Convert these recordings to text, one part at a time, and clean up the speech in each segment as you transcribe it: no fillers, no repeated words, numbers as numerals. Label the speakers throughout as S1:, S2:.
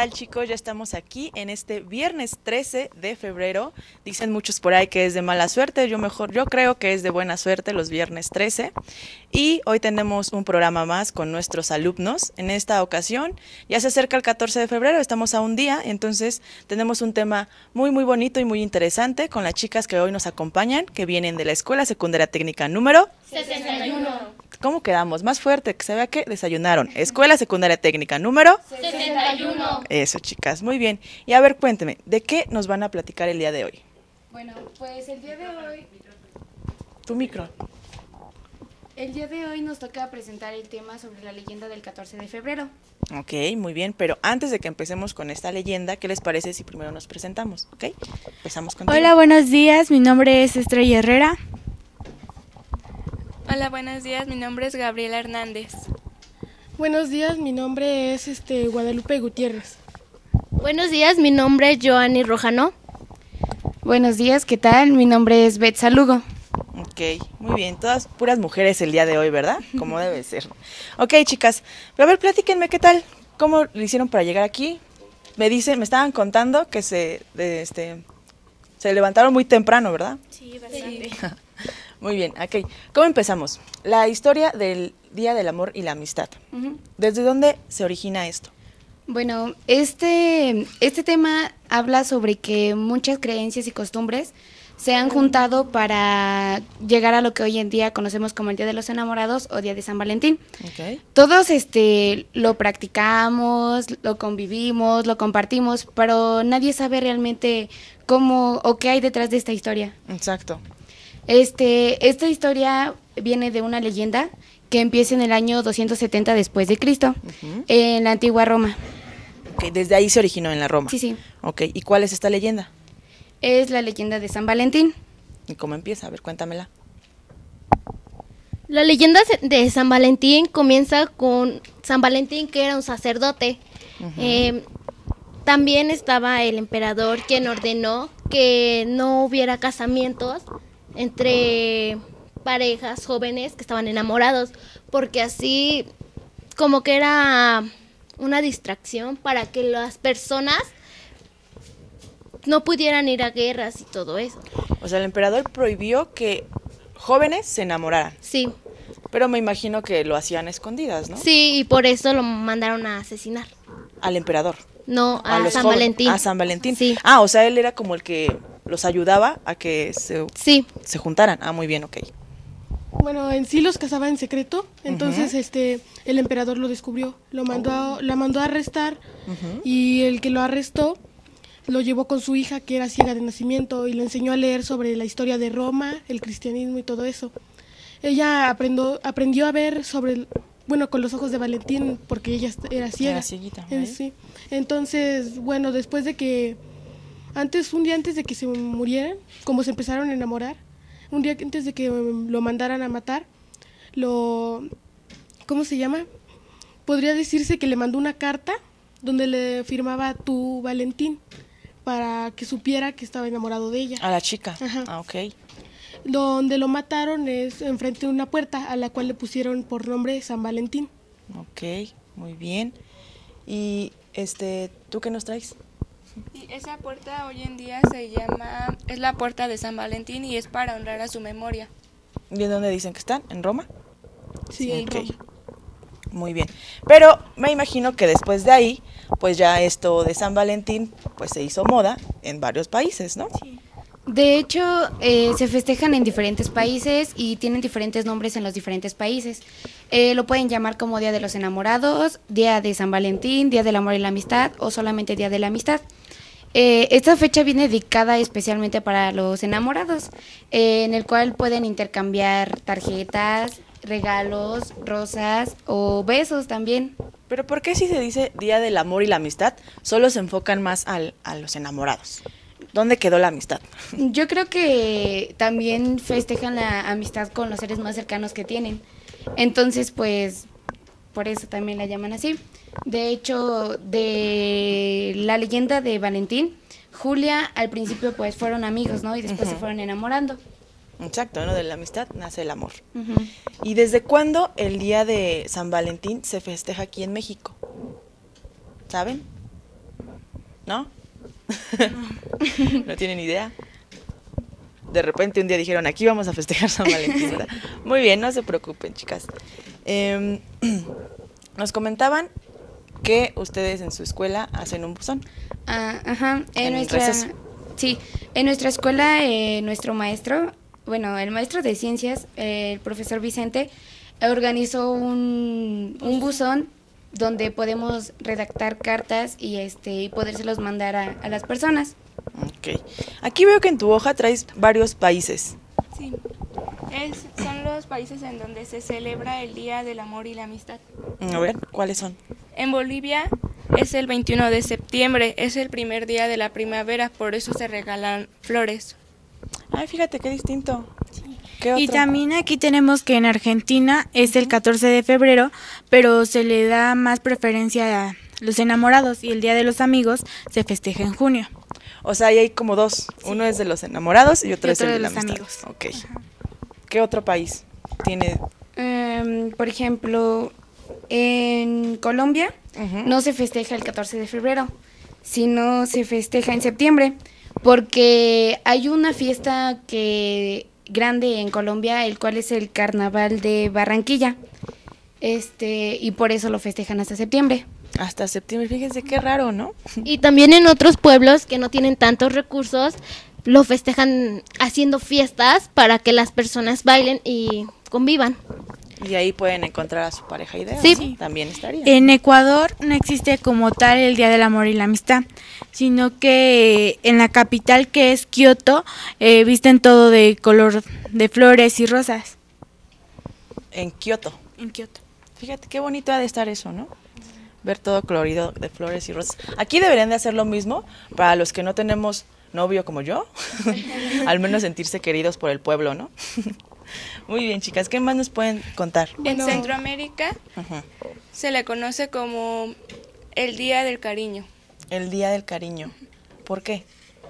S1: tal, chicos? Ya estamos aquí en este viernes 13 de febrero. Dicen muchos por ahí que es de mala suerte, yo creo que es de buena suerte los viernes 13. Y hoy tenemos un programa más con nuestros alumnos. En esta ocasión ya se acerca el 14 de febrero, estamos a un día, entonces tenemos un tema muy bonito y muy interesante con las chicas que hoy nos acompañan, que vienen de la Escuela Secundaria Técnica número
S2: 61.
S1: ¿Cómo quedamos? Más fuerte, que se vea que desayunaron. Escuela Secundaria Técnica número
S2: 61.
S1: Eso, chicas, muy bien. Y a ver, cuénteme, ¿de qué nos van a platicar el día de hoy?
S3: Bueno, pues el día de hoy nos toca presentar el tema sobre la leyenda del 14 de febrero.
S1: Ok, muy bien, pero antes de que empecemos con esta leyenda, ¿qué les parece si primero nos presentamos? Ok, empezamos contigo.
S4: Hola, buenos días, mi nombre es Estrella Herrera.
S5: Hola, buenos días, mi nombre es Gabriela Hernández.
S6: Buenos días, mi nombre es Guadalupe Gutiérrez.
S2: Buenos días, mi nombre es Joanny Rojano.
S3: Buenos días, ¿qué tal? Mi nombre es Betsa Lugo.
S1: Ok, muy bien, todas puras mujeres el día de hoy, ¿verdad? Como debe ser. Ok, chicas, pero a ver, platíquenme, ¿qué tal? ¿Cómo lo hicieron para llegar aquí? Me estaban contando que se levantaron muy temprano, ¿verdad?
S5: Sí, bastante.
S1: Muy bien, ok. ¿Cómo empezamos? La historia del Día del Amor y la Amistad. ¿Desde dónde se origina esto?
S3: Bueno, este tema habla sobre que muchas creencias y costumbres se han juntado para llegar a lo que hoy en día conocemos como el Día de los Enamorados o Día de San Valentín.
S1: Okay.
S3: Todos lo practicamos, lo convivimos, lo compartimos, pero nadie sabe realmente cómo o qué hay detrás de esta historia.
S1: Exacto.
S3: Esta historia viene de una leyenda que empieza en el año 270 después de Cristo, en la antigua Roma.
S1: Okay, desde ahí se originó en la Roma.
S3: Sí.
S1: Ok, ¿y cuál es esta leyenda?
S3: Es la leyenda de San Valentín.
S1: ¿Y cómo empieza? A ver, cuéntamela.
S2: La leyenda de San Valentín comienza con San Valentín, que era un sacerdote. También estaba el emperador, quien ordenó que no hubiera casamientos entre parejas jóvenes que estaban enamorados, porque así como que era una distracción para que las personas no pudieran ir a guerras y todo eso.
S1: O sea, el emperador prohibió que jóvenes se enamoraran.
S2: Sí.
S1: Pero me imagino que lo hacían a escondidas, ¿no?
S2: Sí, y por eso lo mandaron a asesinar.
S1: Al emperador.
S2: No, a
S1: los
S2: San
S1: jóvenes.
S2: Valentín.
S1: A San Valentín.
S2: Sí.
S1: Ah, o sea, él era como el que los ayudaba a que se juntaran. Ah, muy bien, ok.
S6: Bueno, en sí los casaba en secreto, entonces el emperador lo descubrió, la mandó a arrestar y el que lo arrestó lo llevó con su hija, que era ciega de nacimiento, y le enseñó a leer sobre la historia de Roma, el cristianismo y todo eso. Ella aprendió a ver con los ojos de Valentín, porque ella era ciega.
S1: Era cieguita.
S6: Sí. Entonces, bueno, después de que un día antes de que se murieran, como se empezaron a enamorar, un día antes de que lo mandaran a matar, ¿cómo se llama? Podría decirse que le mandó una carta donde le firmaba "Tu Valentín", para que supiera que estaba enamorado de ella.
S1: A la chica.
S6: Ajá.
S1: Ah, ok.
S6: Donde lo mataron es enfrente de una puerta a la cual le pusieron por nombre San Valentín.
S1: Ok, muy bien. Y ¿tú qué nos traes?
S5: Y esa puerta hoy en día es la puerta de San Valentín y es para honrar a su memoria.
S1: ¿Y en dónde dicen que están? ¿En Roma?
S6: Sí, en
S1: Ok.
S6: Roma.
S1: Muy bien. Pero me imagino que después de ahí, pues ya esto de San Valentín, pues se hizo moda en varios países, ¿no?
S5: Sí.
S3: De hecho, se festejan en diferentes países y tienen diferentes nombres en los diferentes países. Lo pueden llamar como Día de los Enamorados, Día de San Valentín, Día del Amor y la Amistad o solamente Día de la Amistad. Esta fecha viene dedicada especialmente para los enamorados, en el cual pueden intercambiar tarjetas, regalos, rosas o besos también.
S1: Pero ¿por qué si se dice Día del Amor y la Amistad, solo se enfocan más a los enamorados? ¿Dónde quedó la amistad?
S3: Yo creo que también festejan la amistad con los seres más cercanos que tienen. Entonces, pues, por eso también la llaman así. De hecho, de la leyenda de Valentín, Julia al principio pues fueron amigos, ¿no? Y después se fueron enamorando.
S1: Exacto, ¿no? De la amistad nace el amor. ¿Y desde cuándo el Día de San Valentín se festeja aquí en México? ¿Saben? ¿No? ¿No tienen idea? De repente un día dijeron, aquí vamos a festejar San Valentín, ¿verdad? Muy bien, no se preocupen, chicas. Nos comentaban que ustedes en su escuela hacen un buzón.
S3: Ajá,
S1: receso.
S3: sí, en nuestra escuela, nuestro maestro, bueno, el maestro de ciencias, el profesor Vicente, organizó un buzón donde podemos redactar cartas y podérselos mandar a las personas.
S1: Ok. Aquí veo que en tu hoja traes varios países.
S5: Sí, son los países en donde se celebra el Día del Amor y la Amistad.
S1: A ver, ¿cuáles son?
S5: En Bolivia es el 21 de septiembre, es el primer día de la primavera, por eso se regalan flores.
S1: Ay, fíjate qué distinto. ¿Qué
S4: Y
S1: otro?
S4: también aquí tenemos que en Argentina es el 14 de febrero, pero se le da más preferencia a los enamorados y el Día de los Amigos se festeja en junio.
S1: O sea, ahí hay como dos. Uno es de los enamorados y otro es el de la
S4: los
S1: amistad.
S4: amigos.
S1: Ok. ¿Qué otro país tiene?
S3: Por ejemplo, en Colombia
S1: Ujú.
S3: no se festeja el 14 de febrero, sino se festeja en septiembre, porque hay una fiesta grande en Colombia, el cual es el Carnaval de Barranquilla, y por eso lo festejan hasta septiembre.
S1: Hasta septiembre, fíjense qué raro, ¿no?
S2: Y también en otros pueblos que no tienen tantos recursos, lo festejan haciendo fiestas para que las personas bailen y convivan.
S1: Y ahí pueden encontrar a su pareja ideal.
S2: Sí.
S1: ¿No? También estaría.
S4: En Ecuador no existe como tal el Día del Amor y la Amistad, sino que en la capital, que es Kioto, visten todo de color de flores y rosas.
S1: En Kioto.
S4: En Kioto.
S1: Fíjate qué bonito ha de estar eso, ¿no? Ver todo colorido de flores y rosas. Aquí deberían de hacer lo mismo para los que no tenemos novio como yo. Al menos sentirse queridos por el pueblo, ¿no? Muy bien, chicas. ¿Qué más nos pueden contar?
S5: En Centroamérica
S1: Ajá.
S5: se le conoce como el Día del Cariño,
S1: El Día del Cariño. ¿Por qué?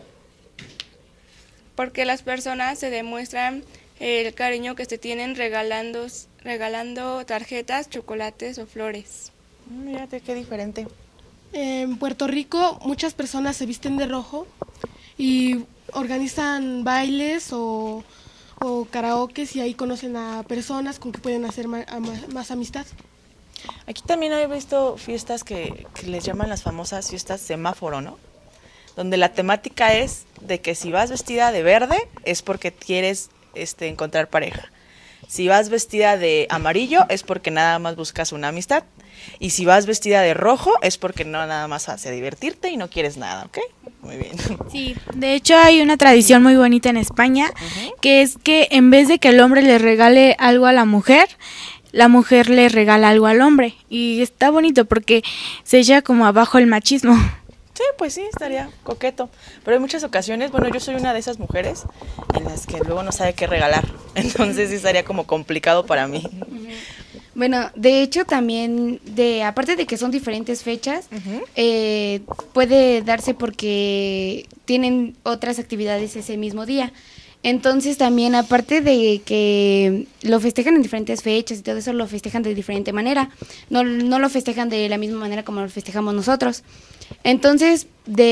S5: porque las personas se demuestran el cariño que se tienen regalando tarjetas, chocolates o flores.
S1: Mírate qué diferente.
S6: En Puerto Rico muchas personas se visten de rojo y organizan bailes o karaokes y ahí conocen a personas con que pueden hacer más amistad.
S1: Aquí también he visto fiestas que les llaman las famosas fiestas semáforo, ¿no? Donde la temática es de que si vas vestida de verde es porque quieres encontrar pareja. Si vas vestida de amarillo es porque nada más buscas una amistad. Y si vas vestida de rojo es porque no nada más hace divertirte y no quieres nada, ¿ok? Muy bien.
S4: Sí, de hecho hay una tradición muy bonita en España, que es que en vez de que el hombre le regale algo a la mujer le regala algo al hombre. Y está bonito porque se echa como abajo el machismo.
S1: Sí, pues sí, estaría coqueto. Pero en muchas ocasiones, bueno, yo soy una de esas mujeres en las que luego no sabe qué regalar. Entonces sí estaría como complicado para mí.
S3: Bueno, de hecho también, aparte de que son diferentes fechas, puede darse porque tienen otras actividades ese mismo día. Entonces también, aparte de que lo festejan en diferentes fechas y todo eso, lo festejan de diferente manera. No lo festejan de la misma manera como lo festejamos nosotros. Entonces,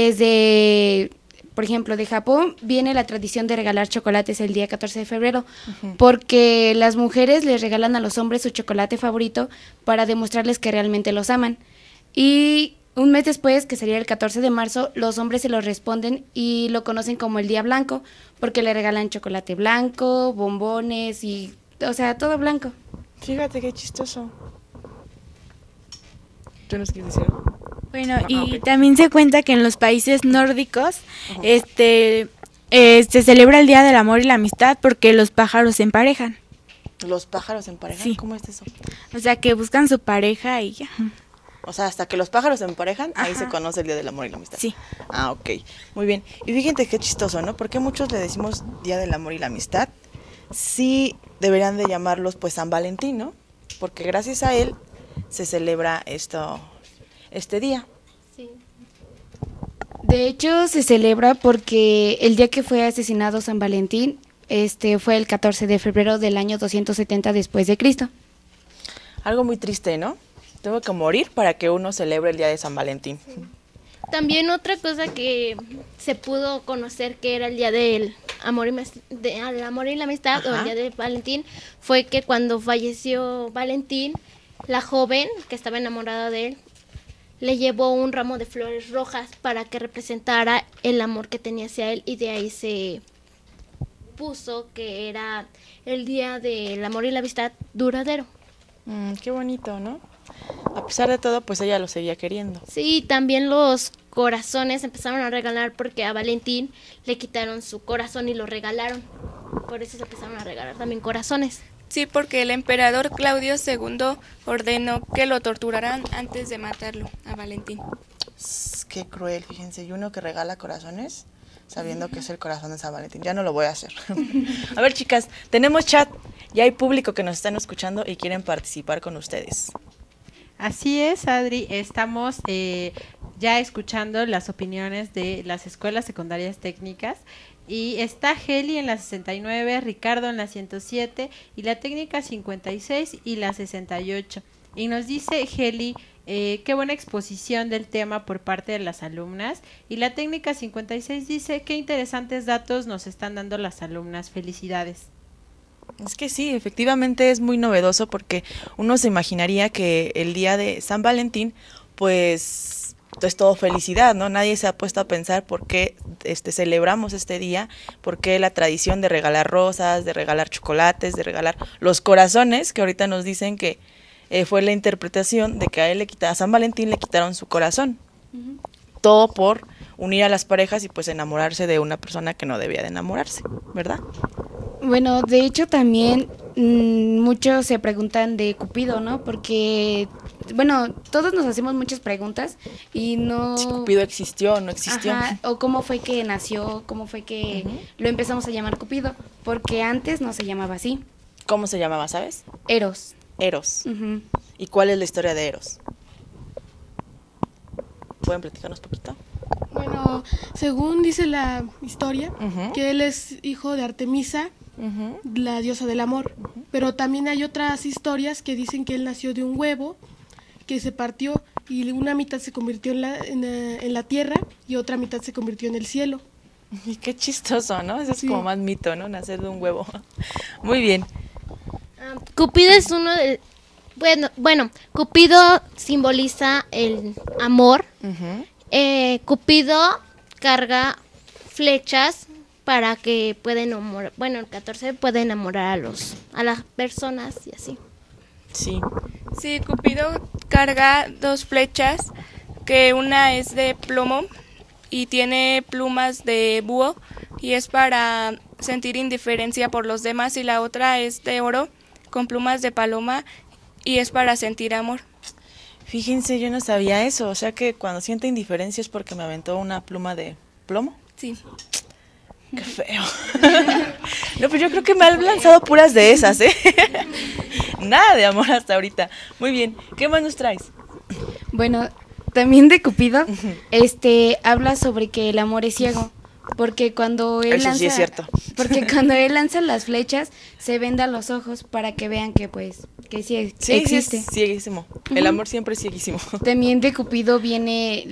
S3: por ejemplo, de Japón viene la tradición de regalar chocolates el día 14 de febrero, porque las mujeres les regalan a los hombres su chocolate favorito para demostrarles que realmente los aman. Y un mes después, que sería el 14 de marzo, los hombres se lo responden y lo conocen como el Día Blanco, porque le regalan chocolate blanco, bombones o sea, todo blanco.
S1: Fíjate qué chistoso. ¿Tú nos quieres decir algo?
S4: Bueno, y también se cuenta que en los países nórdicos se celebra el Día del Amor y la Amistad porque los pájaros se emparejan.
S1: Los pájaros en pareja,
S4: Sí.
S1: ¿cómo es eso?
S4: O sea, que buscan su pareja y ya.
S1: O sea, hasta que los pájaros se emparejan, ahí
S4: Ajá.
S1: se conoce el Día del Amor y la Amistad.
S4: Sí.
S1: Ah, ok. Muy bien. Y fíjate qué chistoso, ¿no? Porque muchos le decimos Día del Amor y la Amistad. Sí deberían de llamarlos pues San Valentín, ¿no? Porque gracias a él se celebra este día.
S2: Sí.
S3: De hecho, se celebra porque el día que fue asesinado San Valentín, fue el 14 de febrero del año 270 después de Cristo.
S1: Algo muy triste, ¿no? Tengo que morir para que uno celebre el Día de San Valentín.
S2: También otra cosa que se pudo conocer que era el día del amor al amor y la amistad, o el día de Valentín, fue que cuando falleció Valentín, la joven que estaba enamorada de él le llevó un ramo de flores rojas para que representara el amor que tenía hacia él, y de ahí se puso que era el día del amor y la amistad duradero.
S1: Qué bonito, ¿no? A pesar de todo, pues ella lo seguía queriendo.
S2: Sí, también los corazones empezaron a regalar porque a Valentín le quitaron su corazón y lo regalaron. Por eso se empezaron a regalar también corazones.
S5: Sí, porque el emperador Claudio II ordenó que lo torturaran antes de matarlo a Valentín.
S1: Qué cruel, fíjense, y uno que regala corazones sabiendo que es el corazón de San Valentín. Ya no lo voy a hacer. A ver, chicas, tenemos chat, ya hay público que nos están escuchando y quieren participar con ustedes.
S7: Así es, Adri, estamos ya escuchando las opiniones de las escuelas secundarias técnicas, y está Heli en la 69, Ricardo en la 107 y la técnica 56 y la 68. Y nos dice Heli, qué buena exposición del tema por parte de las alumnas, y la técnica 56 dice, qué interesantes datos nos están dando las alumnas, felicidades.
S1: Es que sí, efectivamente es muy novedoso, porque uno se imaginaría que el día de San Valentín, pues es todo felicidad, ¿no? Nadie se ha puesto a pensar por qué celebramos este día, por qué la tradición de regalar rosas, de regalar chocolates, de regalar los corazones, que ahorita nos dicen que fue la interpretación de que a San Valentín le quitaron su corazón. Todo por unir a las parejas y pues enamorarse de una persona que no debía de enamorarse, ¿verdad?
S3: Bueno, de hecho también muchos se preguntan de Cupido, ¿no? Porque, bueno, todos nos hacemos muchas preguntas y no...
S1: Si Cupido existió o no existió.
S3: Ajá, o cómo fue que nació, cómo fue que lo empezamos a llamar Cupido, porque antes no se llamaba así.
S1: ¿Cómo se llamaba, sabes?
S3: Eros.
S1: Eros. ¿Y cuál es la historia de Eros? ¿Pueden platicarnos un poquito?
S6: Bueno, según dice la historia, que él es hijo de Artemisa, la diosa del amor. Pero también hay otras historias que dicen que él nació de un huevo que se partió y una mitad se convirtió en la tierra y otra mitad se convirtió en el cielo.
S1: Y qué chistoso, ¿no? Eso es como más mito, ¿no? Nacer de un huevo. Muy bien.
S2: Cupido es uno de... Bueno, Cupido simboliza el amor. Cupido carga flechas para que pueda enamorar, bueno, el 14 puede enamorar a las personas y así.
S1: Sí.
S5: Sí, Cupido carga 2 flechas, que una es de plomo y tiene plumas de búho y es para sentir indiferencia por los demás, y la otra es de oro con plumas de paloma y es para sentir amor.
S1: Fíjense, yo no sabía eso, o sea que cuando siente indiferencia es porque me aventó una pluma de plomo.
S5: Sí.
S1: Qué feo. No, pues yo creo que me han lanzado puras de esas, ¿eh? Nada de amor hasta ahorita. Muy bien, ¿qué más nos traes?
S3: Bueno, también de Cupido, habla sobre que el amor es ciego, porque cuando él
S1: Eso
S3: lanza,
S1: sí es cierto.
S3: porque cuando él lanza las flechas se venda los ojos para que vean que pues que sí existe.
S1: Sí, es cieguísimo. El amor siempre es cieguísimo.
S3: También de Cupido viene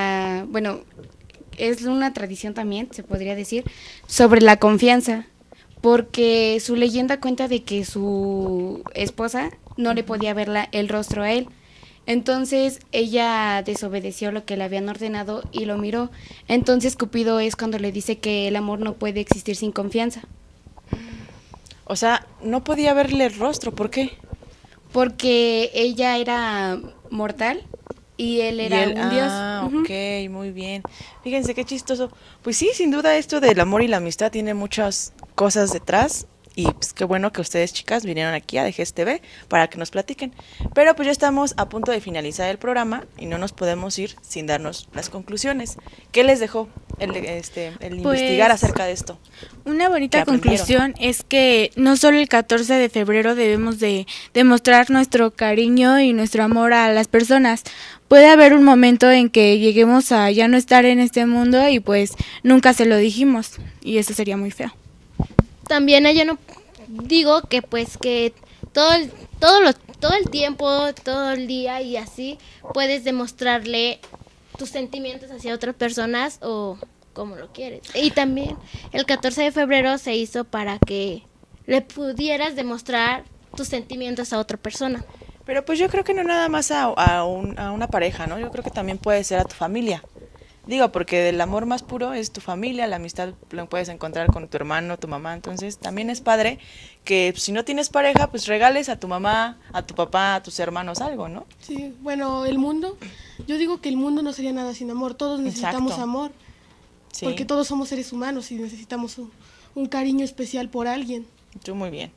S3: es una tradición también, se podría decir, sobre la confianza, porque su leyenda cuenta de que su esposa no le podía ver el rostro a él. Entonces ella desobedeció lo que le habían ordenado y lo miró. Entonces Cupido es cuando le dice que el amor no puede existir sin confianza.
S1: O sea, no podía verle el rostro, ¿por qué?
S3: Porque ella era mortal y él era un dios.
S1: Ah, ok, muy bien. Fíjense qué chistoso. Pues sí, sin duda esto del amor y la amistad tiene muchas cosas detrás. Y pues qué bueno que ustedes, chicas, vinieron aquí a DGS TV para que nos platiquen. Pero pues ya estamos a punto de finalizar el programa y no nos podemos ir sin darnos las conclusiones. ¿Qué les dejó el investigar acerca de esto?
S4: Una bonita conclusión es que no solo el 14 de febrero debemos de demostrar nuestro cariño y nuestro amor a las personas. Puede haber un momento en que lleguemos a ya no estar en este mundo y pues nunca se lo dijimos y eso sería muy feo.
S2: También yo no digo que pues que todo el tiempo, todo el día y así puedes demostrarle tus sentimientos hacia otras personas o como lo quieres. Y también el 14 de febrero se hizo para que le pudieras demostrar tus sentimientos a otra persona.
S1: Pero pues yo creo que no nada más a una pareja, ¿no? Yo creo que también puede ser a tu familia. Digo, porque el amor más puro es tu familia, la amistad lo puedes encontrar con tu hermano, tu mamá, entonces también es padre que si no tienes pareja, pues regales a tu mamá, a tu papá, a tus hermanos algo, ¿no?
S6: Sí, bueno, el mundo, yo digo que el mundo no sería nada sin amor, todos necesitamos
S1: Exacto.
S6: amor,
S1: Sí,
S6: porque todos somos seres humanos y necesitamos un cariño especial por alguien.
S1: tú muy bien.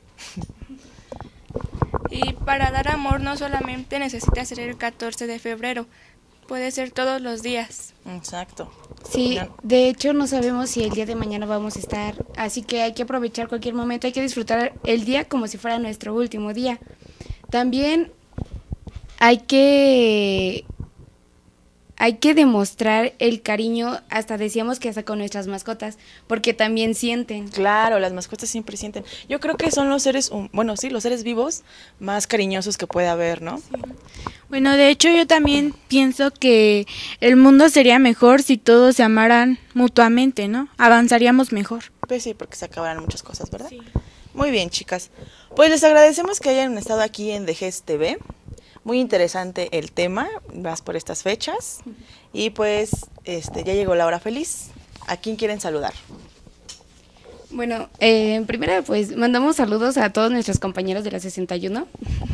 S5: Y para dar amor no solamente necesitas ser el 14 de febrero, puede ser todos los días.
S1: Exacto.
S3: Sí, de hecho no sabemos si el día de mañana vamos a estar, así que hay que aprovechar cualquier momento, hay que disfrutar el día como si fuera nuestro último día. También hay que demostrar el cariño, hasta decíamos que hasta con nuestras mascotas, porque también sienten.
S1: Claro, las mascotas siempre sienten. Yo creo que son los seres, bueno, sí, los seres vivos más cariñosos que puede haber, ¿no?
S4: Bueno, de hecho yo también pienso que el mundo sería mejor si todos se amaran mutuamente, ¿no? Avanzaríamos mejor.
S1: Pues sí, porque se acabarán muchas cosas, ¿verdad? Sí. Muy bien, chicas. Pues les agradecemos que hayan estado aquí en DGES TV. Muy interesante el tema, más por estas fechas. Y pues ya llegó la hora feliz. ¿A quién quieren saludar?
S3: Bueno, primero pues mandamos saludos a todos nuestros compañeros de la 61.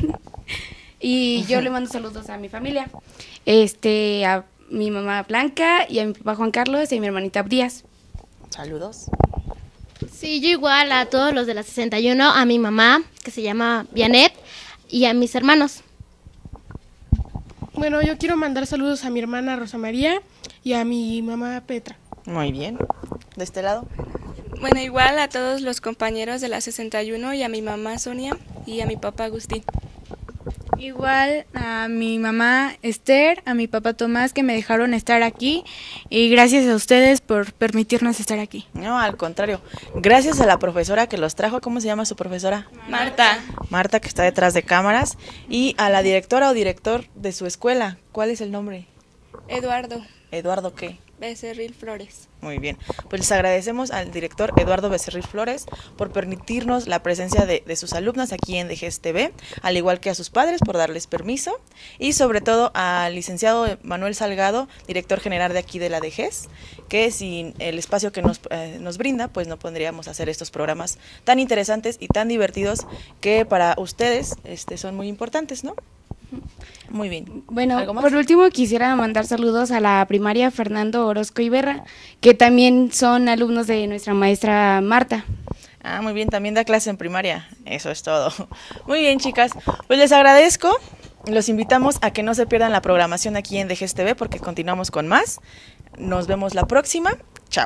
S3: Y yo le mando saludos a mi familia. A mi mamá Blanca y a mi papá Juan Carlos y a mi hermanita Díaz.
S1: Saludos.
S2: Sí, yo igual a todos los de la 61, a mi mamá, que se llama Vianet, y a mis hermanos.
S6: Bueno, yo quiero mandar saludos a mi hermana Rosa María y a mi mamá Petra.
S1: Muy bien. ¿De este lado?
S5: Bueno, igual a todos los compañeros de la 61 y a mi mamá Sonia y a mi papá Agustín.
S4: Igual a mi mamá Esther, a mi papá Tomás, que me dejaron estar aquí, y gracias a ustedes por permitirnos estar aquí.
S1: No, al contrario. Gracias a la profesora que los trajo. ¿Cómo se llama su profesora?
S5: Marta.
S1: Marta, que está detrás de cámaras. Y a la directora o director de su escuela. ¿Cuál es el nombre?
S5: Eduardo
S1: ¿Eduardo qué?
S5: Becerril Flores.
S1: Muy bien. Pues les agradecemos al director Eduardo Becerril Flores por permitirnos la presencia de sus alumnas aquí en DGES TV, al igual que a sus padres por darles permiso, y sobre todo al licenciado Manuel Salgado, director general de aquí de la DGES, que sin el espacio que nos brinda, pues no podríamos hacer estos programas tan interesantes y tan divertidos que para ustedes son muy importantes, ¿no? Muy bien.
S3: Bueno,
S1: ¿Algo más?
S3: por último quisiera mandar saludos a la primaria Fernando Orozco Iberra, que también son alumnos de nuestra maestra Marta.
S1: Ah, muy bien, también da clase en primaria. Eso es todo. Muy bien, chicas. Pues les agradezco. Los invitamos a que no se pierdan la programación aquí en DGES TV porque continuamos con más. Nos vemos la próxima. Chao.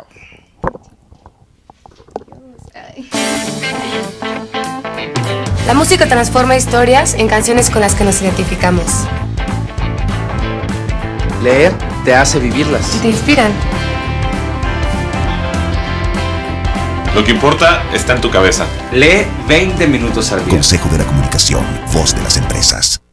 S8: La música transforma historias en canciones con las que nos identificamos.
S9: Leer te hace vivirlas.
S8: Y te inspiran.
S10: Lo que importa está en tu cabeza.
S9: Lee 20 minutos al día.
S11: Consejo de la Comunicación, voz de las empresas.